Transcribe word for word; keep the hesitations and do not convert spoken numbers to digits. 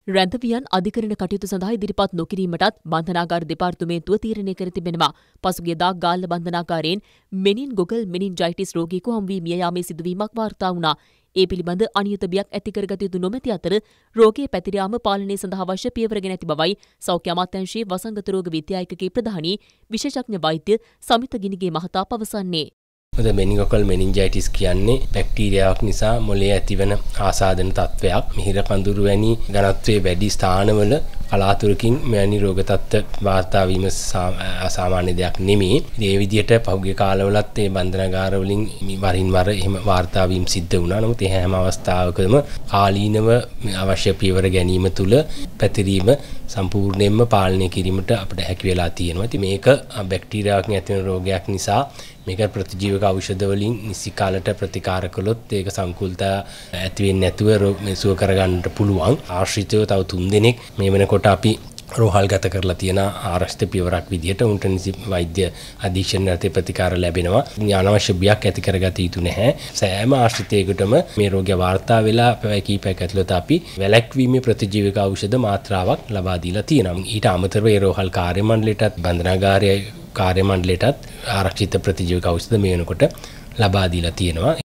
රැඳවියන් අධිකරණ කටයුතු සඳහා ඉදිරිපත් නොකිරීමටත් බන්ධනාගාර දෙපාර්තමේන්තුව තීරණය කර තිබෙනවා. පසුගියදා ගාල්ල බන්ධනාගාරයෙන් මෙනින් ගොගල් මෙනින්ජයිටිස් රෝගියෙකු හමුවී මිය යාමේ සිදුවීමක් වාර්තා වුණා. ඒ පිළිබඳ අනියත බියක් ඇති කරගත යුතු නොමැති අතර රෝගයේ පැතිර යාම පාලනය සඳහා අවශ්‍ය පියවර ගෙන ඇති බවයි සෞඛ්‍ය අමාත්‍යාංශයේ වසංගත රෝග විද්‍යායකගේ ප්‍රධානී විශේෂඥ වෛද්‍ය සමිත ගිනිගේ මහතා පවසන්නේ. මොකද මෙනින්ගොකල් මෙනින්ජයිටිස් කියන්නේ බැක්ටීරියාවක් නිසා මොළයේ ඇතිවන ආසාදන තත්වයක්. මිහිර පඳුරු වැනි ඝනත්වයේ වැඩි ස්ථානවල කලාතුරකින් මෙවැනි රෝග තත්ත්ව වාර්තා වීම අසාමාන්‍ය දෙයක් නෙමෙයි. ඒ විදිහට පහුගිය කාලවලත් මේ බන්ධනාගාර වලින් වරින් වර එහෙම වාර්තා වීම සිද්ධ වුණා. නමුත් ඒ හැම අවස්ථාවකම කාලීනව අවශ්‍ය පියවර ගැනීම තුළ පැතිරීම සම්පූර්ණයෙන්ම පාලනය කිරීමට අපිට හැකි වෙලා තියෙනවා. ඉතින් මේක බැක්ටීරියාවකින් ඇතිවන රෝගයක් නිසා මේක ප්‍රතිජීවක ඖෂධ වලින් නිසි කාලට ප්‍රතිකාර කළොත් ඒක සංකූලතා ඇති වෙන්නේ නැතුව මේ සුව කරගන්නට පුළුවන්. ආශ්‍රිතව තව තුන් දෙනෙක් මේ වෙනකොට අපි රෝහල් ගත කරලා තියෙන ආරක්ෂිත පියවරක් විදිහට උන්ට නිසි වෛද්‍ය අධීක්ෂණ යටතේ ප්‍රතිකාර ලැබෙනවා. අනවශ්‍ය බියක් ඇති කරගත යුතු නැහැ. සෑම ආශ්‍රිතයෙකුටම මේ රෝගය වාර්තා වෙලා පැය කිහිපයක් ඇතුළත අපි වැළැක්වීමේ ප්‍රතිජීවක ඖෂධ මාත්‍රාවක් ලබා දීලා තියෙනවා. ඊට අමතරව ඒ රෝහල් කාර්ය මණ්ඩලයටත් බන්ධනාගාරයේ කාර්ය මණ්ඩලයටත් ආරක්ෂිත ප්‍රතිජීවක ඖෂධ මේ වෙනකොට ලබා දීලා තියෙනවා.